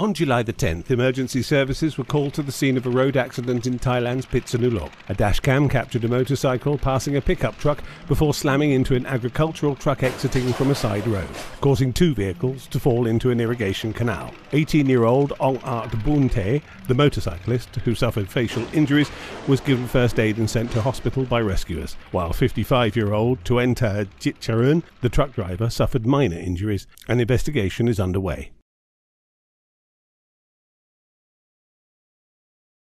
On July the 10th, emergency services were called to the scene of a road accident in Thailand's Pitsanuloke. A dashcam captured a motorcycle passing a pickup truck before slamming into an agricultural truck exiting from a side road, causing two vehicles to fall into an irrigation canal. 18-year-old Ong-art Boonthae, the motorcyclist, who suffered facial injuries, was given first aid and sent to hospital by rescuers, while 55-year-old Tuenta Jitcharoen, the truck driver, suffered minor injuries. An investigation is underway.